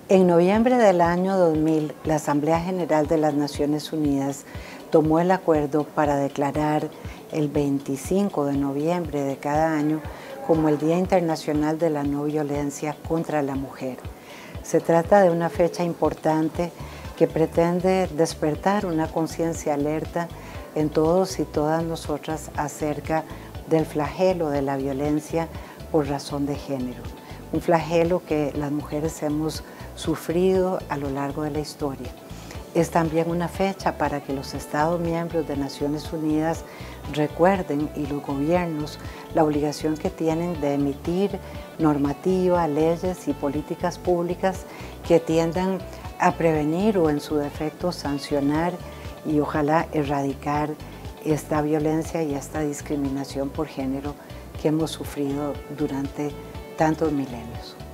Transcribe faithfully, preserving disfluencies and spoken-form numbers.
En noviembre del año dos mil, la Asamblea General de las Naciones Unidas tomó el acuerdo para declarar el veinticinco de noviembre de cada año como el Día Internacional de la No Violencia contra la Mujer. Se trata de una fecha importante que pretende despertar una conciencia alerta en todos y todas nosotras acerca del flagelo de la violencia por razón de género. Un flagelo que las mujeres hemos sufrido a lo largo de la historia. Es también una fecha para que los Estados miembros de Naciones Unidas recuerden, y los gobiernos, la obligación que tienen de emitir normativa, leyes y políticas públicas que tiendan a prevenir o en su defecto sancionar y ojalá erradicar esta violencia y esta discriminación por género que hemos sufrido durante tantos milenios.